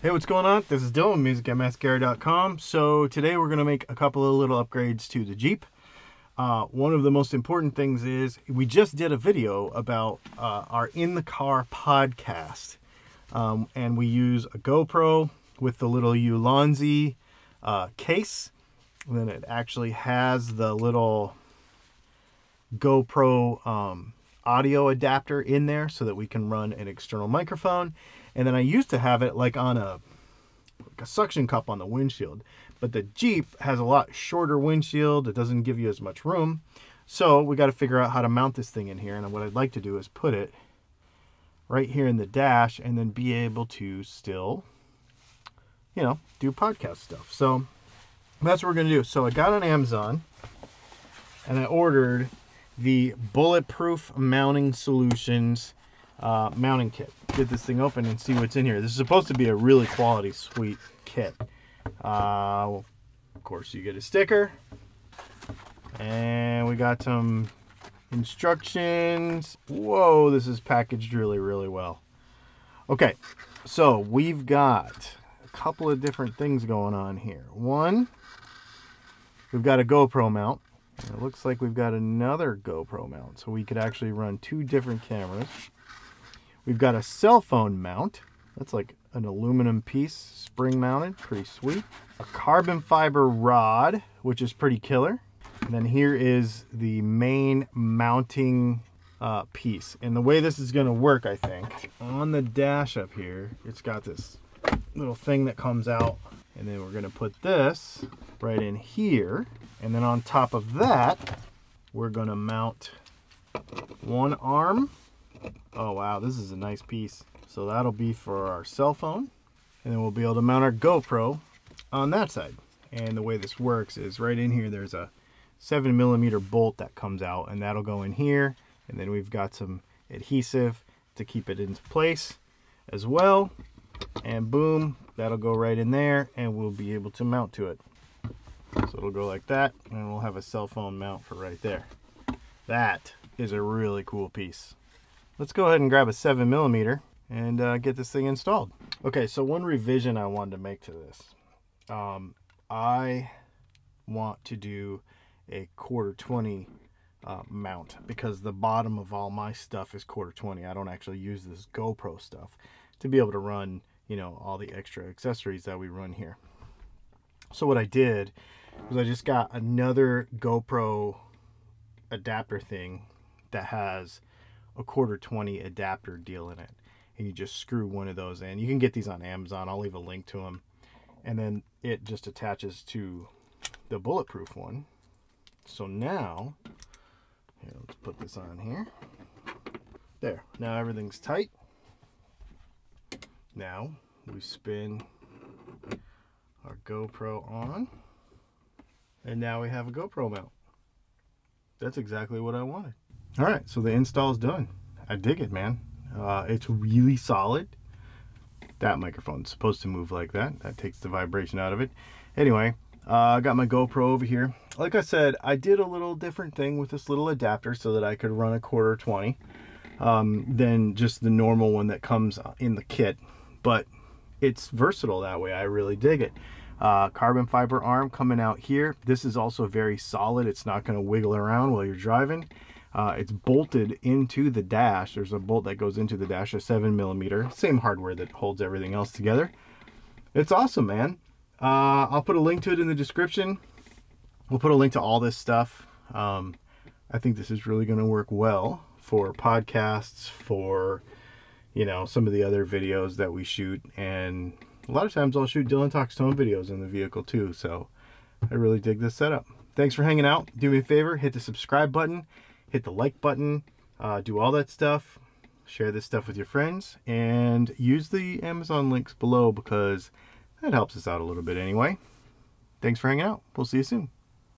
Hey, what's going on? This is Dylan, music@maskera.com. So today we're going to make a couple of little upgrades to the Jeep. One of the most important things is we just did a video about our In the Car podcast. And we use a GoPro with the little Ulanzi case. And then it actually has the little GoPro audio adapter in there so that we can run an external microphone. And then I used to have it like on a suction cup on the windshield, but the Jeep has a lot shorter windshield. It doesn't give you as much room. So we got to figure out how to mount this thing in here. And what I'd like to do is put it right here in the dash and then be able to still, you know, do podcast stuff. So that's what we're going to do. So I got on Amazon and I ordered the Bulletproof Mounting Solutions mounting kit. Get this thing open and see what's in here. This is supposed to be a really quality, sweet kit. Of course, you get a sticker, and we got some instructions. Whoa, this is packaged really, really well. Okay, so we've got a couple of different things going on here. One, we've got a GoPro mount. It looks like we've got another GoPro mount, so we could actually run two different cameras. We've got a cell phone mount. That's like an aluminum piece, spring mounted, pretty sweet. A carbon fiber rod, which is pretty killer. And then here is the main mounting piece. And the way this is gonna work, I think, on the dash up here, it's got this little thing that comes out. And then we're gonna put this right in here. And then on top of that, we're gonna mount one arm. Oh wow, this is a nice piece. So that'll be for our cell phone. And then we'll be able to mount our GoPro on that side. And the way this works is right in here, there's a 7mm bolt that comes out, and that'll go in here. And then we've got some adhesive to keep it into place as well. And boom, that'll go right in there, and we'll be able to mount to it. So it'll go like that, and we'll have a cell phone mount for right there. That is a really cool piece. Let's go ahead and grab a 7mm and get this thing installed. Okay, so one revision I wanted to make to this. I want to do a 1/4-20 mount because the bottom of all my stuff is 1/4-20. I don't actually use this GoPro stuff to be able to run, you know, all the extra accessories that we run here. So what I did was I just got another GoPro adapter thing that has a 1/4-20 adapter deal in it, and you just screw one of those in. You can get these on Amazon. I'll leave a link to them. And then it just attaches to the Bulletproof one. So now, here, let's put this on here. There, now everything's tight. Now we spin our GoPro on, and now we have a GoPro mount. That's exactly what I wanted. All right, so the install's done. I dig it, man. It's really solid. That microphone's supposed to move like that. That takes the vibration out of it. Anyway, I got my GoPro over here. Like I said, I did a little different thing with this little adapter so that I could run a 1/4-20 than just the normal one that comes in the kit. But it's versatile that way. I really dig it. Carbon fiber arm coming out here. This is also very solid. It's not going to wiggle around while you're driving. It's bolted into the dash. There's a bolt that goes into the dash, a 7mm. Same hardware that holds everything else together. It's awesome, man. I'll put a link to it in the description. We'll put a link to all this stuff. I think this is really going to work well for podcasts, for, you know, some of the other videos that we shoot. And a lot of times I'll shoot Dylan Talks Tone videos in the vehicle too. So I really dig this setup. Thanks for hanging out. Do me a favor, hit the subscribe button. Hit the like button, do all that stuff, share this stuff with your friends, and use the Amazon links below because that helps us out a little bit anyway. Thanks for hanging out. We'll see you soon.